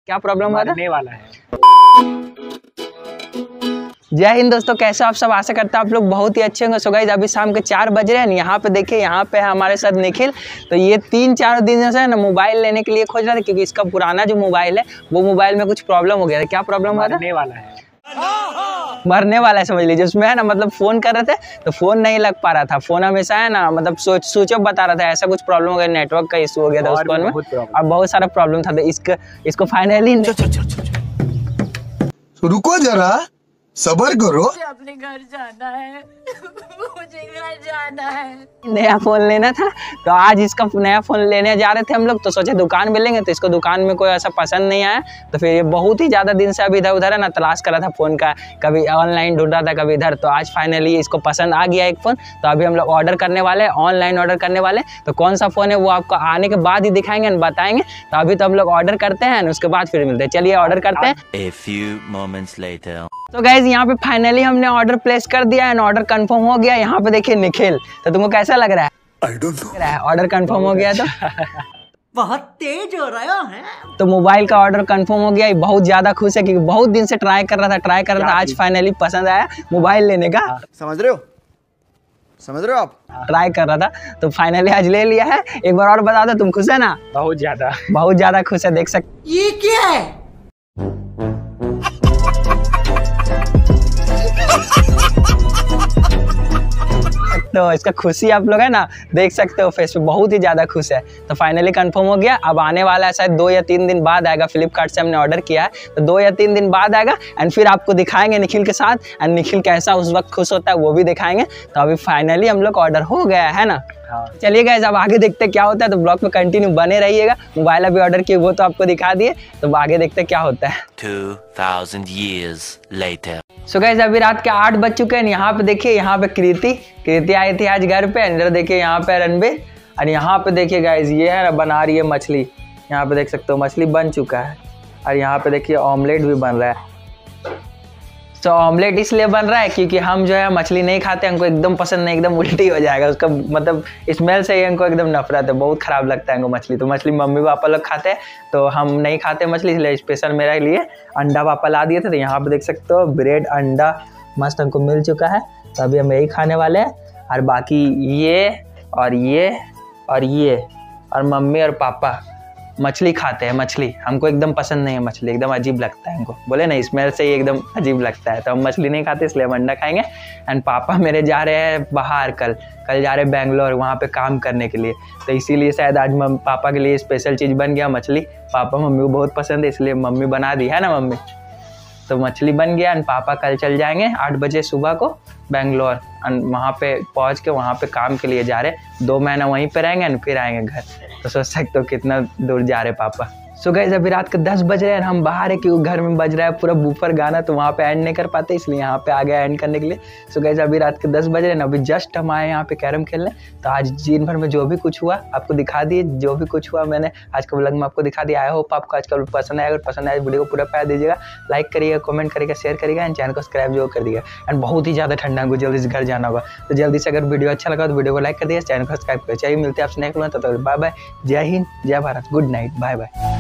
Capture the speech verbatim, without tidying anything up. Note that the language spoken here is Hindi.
क्या प्रॉब्लम हुआ था? मरने वाला है। जय हिंद दोस्तों, कैसे आप सब? आशा करता है आप लोग बहुत ही अच्छे होंगे। सो गाइस अभी शाम के चार बज रहे हैं। यहाँ पे देखिए, यहाँ पे है हमारे साथ निखिल। तो ये तीन चार दिन से ना मोबाइल लेने के लिए खोज रहा था, क्योंकि इसका पुराना जो मोबाइल है वो मोबाइल में कुछ प्रॉब्लम हो गया था। क्या प्रॉब्लम हुआ था? मरने वाला है। मरने वाला है, समझ लीजिए। उसमें है ना, मतलब फोन कर रहे थे तो फोन नहीं लग पा रहा था। फोन हमेशा है ना, मतलब स्विच ऑफ बता रहा था। ऐसा कुछ प्रॉब्लम हो गया, नेटवर्क का इशू हो गया था उस फोन में, और बहुत सारा प्रॉब्लम था। तो इसका इसको फाइनली रुको जरा, सबर करो। मुझे अपने घर जाना है। मुझे घर जाना है। नया फोन लेना था, तो आज इसका नया फोन लेने जा रहे थे हम लोग। तो सोचे दुकान में लेंगे, तो इसको दुकान में कोई ऐसा पसंद नहीं आया। तो फिर ये बहुत ही ज़्यादा दिन से अभी इधर उधर है ना, तलाश कर रहा था फ़ोन का। कभी ऑनलाइन ढूंढ रहा था, कभी इधर। तो आज फाइनली इसको पसंद आ गया एक फ़ोन। तो अभी हम लोग ऑर्डर करने वाले हैं, ऑनलाइन ऑर्डर करने वाले। तो कौन सा फ़ोन है वो आपको आने के बाद ही दिखाएंगे, बताएंगे। तो अभी तो हम लोग ऑर्डर करते हैं, उसके बाद फिर मिलते हैं। चलिए ऑर्डर करते हैं। A few moments later. तो गाइज यहाँ पे फाइनली हमने ऑर्डर प्लेस कर दिया है, ऑर्डर कंफर्म हो गया। यहाँ पे देखिए निखिल, तो तुमको कैसा लग रहा है? I don't know. Order confirm हो गया तो बहुत तेज हो रहा है। तो मोबाइल का ऑर्डर कंफर्म हो गया। बहुत ज्यादा खुश है, क्योंकि बहुत दिन से ट्राई कर रहा था ट्राई कर रहा था आज फाइनली पसंद आया मोबाइल लेने का। समझ रहे हो समझ रहे हो आप? ट्राई कर रहा था तो फाइनली आज ले लिया है। एक बार और बता दो, तुम खुश है ना? बहुत ज्यादा बहुत ज्यादा खुश है, देख सकते। ये क्या है? तो इसका खुशी आप लोग है ना देख सकते हो फेस पे, बहुत ही ज़्यादा खुश है। तो फाइनली कंफर्म हो गया। अब आने वाला है, शायद दो या तीन दिन बाद आएगा। फ्लिपकार्ट से हमने ऑर्डर किया है, तो दो या तीन दिन बाद आएगा। एंड फिर आपको दिखाएंगे निखिल के साथ, एंड निखिल कैसा उस वक्त खुश होता है वो भी दिखाएंगे। तो अभी फाइनली हम लोग ऑर्डर हो गया है ना। हाँ। चलिए गाइस, अब आगे देखते क्या होता है। तो ब्लॉग में कंटिन्यू बने रहिएगा। मोबाइल अभी ऑर्डर किए वो तो आपको दिखा दिए, तो आगे देखते क्या होता है। Two thousand years later. So guys अभी रात के आठ बज चुके हैं। यहाँ पे देखिए, यहाँ पे कृति कृति आई थी आज घर पे। अंदर देखिए, यहाँ पे रणबीर। और यहाँ पे देखिए गाइस, ये है ना बना रही है मछली। यहाँ पे देख सकते हो मछली बन चुका है। और यहाँ पे देखिए ऑमलेट भी बन रहा है। तो ऑमलेट इसलिए बन रहा है क्योंकि हम जो है मछली नहीं खाते, हमको एकदम पसंद नहीं, एकदम उल्टी हो जाएगा उसका, मतलब स्मेल से ही हमको एकदम नफरत है, बहुत खराब लगता है हमको मछली। तो मछली मम्मी पापा लोग खाते हैं, तो हम नहीं खाते मछली, इसलिए स्पेशल मेरे लिए अंडा पापा ला दिए थे। तो यहाँ पे देख सकते हो ब्रेड अंडा मस्त हमको मिल चुका है। तो अभी हम यही खाने वाले हैं। और बाकी ये और ये और ये और मम्मी और पापा मछली खाते हैं। मछली हमको एकदम पसंद नहीं है, मछली एकदम अजीब लगता है हमको, बोले ना स्मेल से ही एकदम अजीब लगता है। तो हम मछली नहीं खाते, इसलिए हम अंडा खाएंगे। एंड पापा मेरे जा रहे हैं बाहर, कल कल जा रहे हैं बेंगलोर, वहाँ पे काम करने के लिए। तो इसीलिए शायद आज मम पापा के लिए स्पेशल चीज़ बन गया मछली। पापा मम्मी को बहुत पसंद है, इसलिए मम्मी बना दी है ना मम्मी। तो मछली बन गया। एंड पापा कल चल जाएंगे आठ बजे सुबह को बेंगलोर। वहाँ पे पहुँच के वहाँ पे काम के लिए जा रहे, दो महीना वहीं पे रहेंगे एंड फिर आएंगे घर। तो सोच सकते हो कितना दूर जा रहे पापा। सो गाइस अभी रात के दस बज रहे हैं, हम बाहर है क्योंकि घर में बज रहा है पूरा बूफर गाना, तो वहाँ पे एंड नहीं कर पाते, इसलिए यहाँ पे आ गया एंड करने के लिए। सो गाइस अभी रात के दस बज रहे हैं, अभी जस्ट हम आए यहाँ पे कैरम खेलने। तो आज दिन भर में जो भी कुछ हुआ आपको दिखा दिए, जो भी कुछ हुआ मैंने आज के व्लॉग में आपको दिखा दिया। आई होप आपको आज का पसंद आएगा। अगर पसंद आए वीडियो को पूरा प्यार दीजिएगा, लाइक करिएगा, कमेंट करिएगा, शेयर करिएगा, एंड चैनल को सब्सक्राइब जरूर कर दिएगा। एंड बहुत ही ज़्यादा ठंडा हमको जल्दी से घर जाना होगा, तो जल्दी से अगर वीडियो अच्छा लगा तो वीडियो को लाइक कर दिया, चैनल को सब्सक्राइब कर। चलिए मिलते हैं आपसे नेक्स्ट व्लॉग, तब तक बाय बाय। जय हिंद, जय Bharat, good night, bye bye.